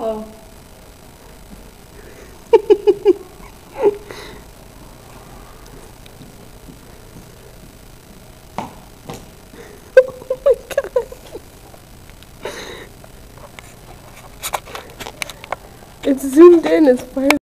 Oh. Oh my god. It's zoomed in, it's fine.